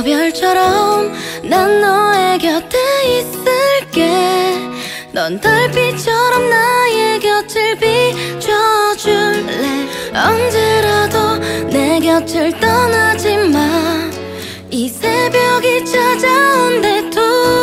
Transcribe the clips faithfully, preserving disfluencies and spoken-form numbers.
별처럼 난 너의 곁에 있을게. 넌 달빛처럼 나의 곁을 비춰줄래. 언제라도 내 곁을 떠나지 마. 이 새벽이 찾아온대도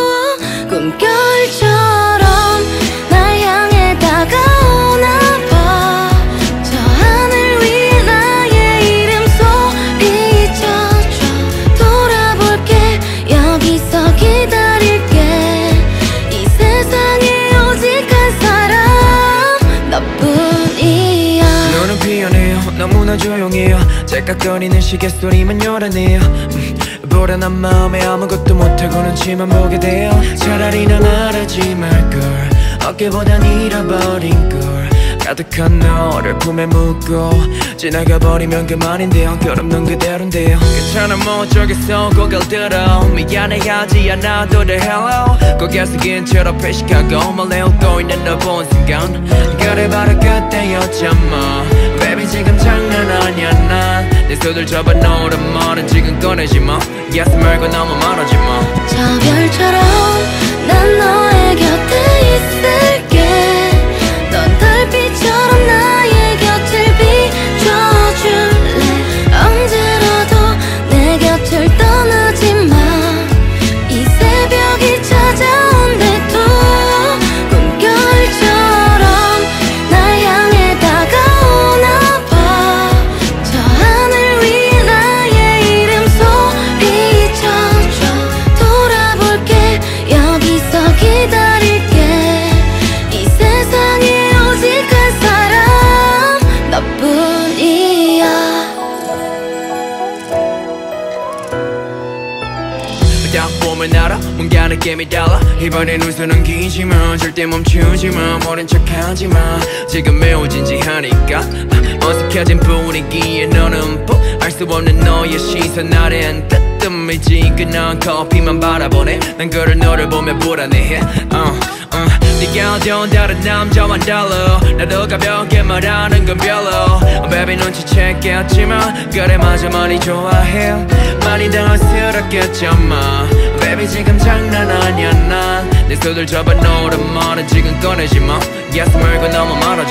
꿈결처럼 날 향해 다가오나 봐. 저 하늘 위에 나의 이름 소리쳐줘. 돌아볼게. 여기서 기다릴게. 이 세상에 오직 한 사람 너뿐이야. 너는 피어네요. 너무나 조용해요. 째깍거리는 시계소리만 요란해요. 음, 불안한 마음에 아무것도 못하고는 치만 보게 돼요. 차라리 난 말하지 말걸. 어깨보단 잃어버린 걸. 가득한 너를 품에 묻고 지나가버리면 그만인데요. 결없는 그대로인데요. 괜찮아 뭐 어쩌겠어. 고개를 들어. 미안해하지 않아도 돼 hello. 고개 숙인 채로 표식하고 멀리 웃고 있는 너 본 순간 그래 바로 그때였잖아. Baby 지금 장난 아니야. 난 내 손을 잡아 놓으란 말은 지금 꺼내지 마. Yes 말고 너무 말하지 마. 저 별처럼 난 너의 곁에 있을게. 넌 달빛처럼 나의 곁을 비춰줄래. 언제라도 내 곁을 떠나지 마. 이 새벽이 찾아온대도 꿈결처럼 날 향해 다가오나 봐. 저 하늘 위에 나의 이름 소리쳐줘. 돌아볼게. 여기서 기다릴게. 이 세상에 오직 한 사람 너뿐이야. 딱 보면 알아 뭔가 느낌이 달라. 이번엔 웃어는 기지만 절대 멈추지마. 모른 척하지마. 지금 매우 진지하니까 어색해진 분위기에 너는 뭐 알 수 없는 너의 시선 아래엔 뜨뜻미지근한 커피만 바라보네. 난 그를 너를 보며 불안해해. uh, uh. 네가 어두운 다른 남자와는 달라. 나도 가볍게 말하는 건 별로. Baby 눈치챘겠지만 그래 맞아 많이 좋아해. 많이 당황스럽겠지만 Baby 지금 장난 아니야. 난 내 손을 잡아 놓으란 말은 지금 꺼내지 마. Yes 말고 너무 말아.